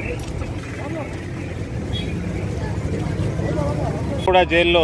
కూడా జైల్లో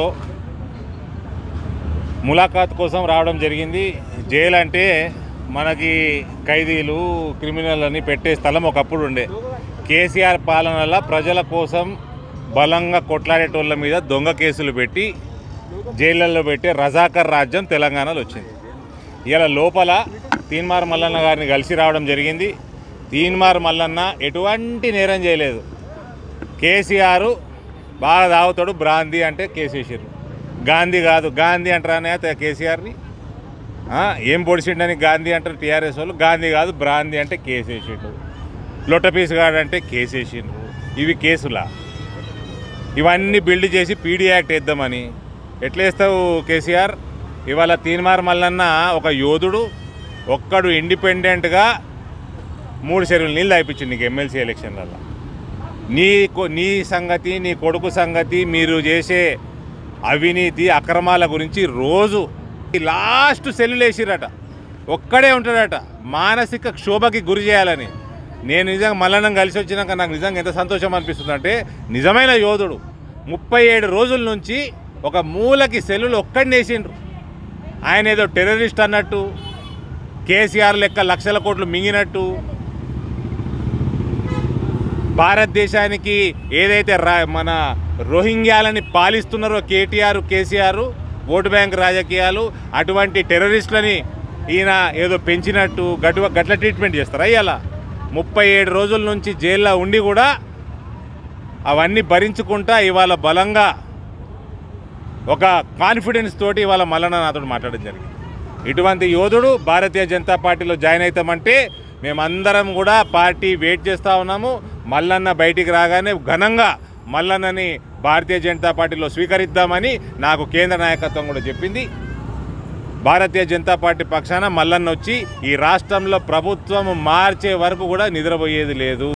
ములాఖాత్ కోసం రావడం జరిగింది. జైలు అంటే మనకి ఖైదీలు క్రిమినల్ అని పెట్టే స్థలం ఒకప్పుడు ఉండే. కేసీఆర్ పాలనలో ప్రజల కోసం బలంగా కొట్లాడేటోళ్ళ మీద దొంగ కేసులు పెట్టి జైళ్ళల్లో పెట్టే రజాకర్ రాజ్యం తెలంగాణలో వచ్చింది. ఇలా లోపల తీన్మార్ మల్లన్న గారిని కలిసి రావడం జరిగింది. తీన్మార్ మల్లన్న ఎటువంటి నేరం చేయలేదు. కేసీఆర్ బాగా తాగుతాడు, బ్రాందీ అంటే కేసేసారు. గాంధీ కాదు, గాంధీ అంటారనే కేసీఆర్ని. ఏం పొడిచిండని గాంధీ అంటారు టీఆర్ఎస్ వాళ్ళు. గాంధీ కాదు, బ్రాందీ అంటే కేసేసిండు. లొట్టపీస్ గాడు అంటే కేసేసిండ్రు. ఇవి కేసులా? ఇవన్నీ బిల్డ్ చేసి పీడీ యాక్ట్ వేద్దామని ఎట్లా వేస్తావు కేసీఆర్? ఇవాళ తీన్మార్ మల్లన్న ఒక యోధుడు, ఒక్కడు ఇండిపెండెంట్గా 3 చెరువులు నీళ్ళు తాగిపించింది నీకు ఎమ్మెల్సీ ఎలక్షన్లలో. నీ సంగతి, నీ కొడుకు సంగతి, మీరు చేసే అవినీతి అక్రమాల గురించి రోజు లాస్ట్ సెల్లులు వేసిరట. ఒక్కడే ఉంటాడట మానసిక క్షోభకి గురి చేయాలని. నేను నిజంగా మల్లన్నం కలిసి వచ్చినాక నాకు నిజంగా ఎంత సంతోషం అనిపిస్తుంది అంటే, నిజమైన యోధుడు 37 రోజుల నుంచి ఒక మూలకి సెల్లులు ఒక్కడిని వేసిండ్రు. ఆయన ఏదో టెర్రరిస్ట్ అన్నట్టు, కేసీఆర్ లెక్క లక్షల కోట్లు మింగినట్టు, భారతదేశానికి ఏదైతే మన రోహింగ్యాలని పాలిస్తున్నారో కేటీఆర్ కేసీఆర్, ఓటు బ్యాంక్ రాజకీయాలు, అటువంటి టెర్రరిస్టులని ఈయన ఏదో పెంచినట్టు గట్ల ట్రీట్మెంట్ చేస్తారు. అయ్యాల 37 రోజుల నుంచి జైల్లో ఉండి కూడా అవన్నీ భరించుకుంటా ఇవాళ బలంగా ఒక కాన్ఫిడెన్స్ తోటి ఇవాళ మల్లన్న నాతో మాట్లాడడం జరిగింది. ఇటువంటి యోధుడు భారతీయ జనతా పార్టీలో జాయిన్ అవుతామంటే మేమందరం కూడా పార్టీ వెయిట్ చేస్తూ ఉన్నాము. మల్లన్న బయటికి రాగానే ఘనంగా మల్లన్నని భారతీయ జనతా పార్టీలో స్వీకరిద్దామని నాకు కేంద్ర నాయకత్వం కూడా చెప్పింది. భారతీయ జనతా పార్టీ పక్షాన మల్లన్న వచ్చి ఈ రాష్ట్రంలో ప్రభుత్వం మార్చే వరకు కూడా నిద్రపోయేది లేదు.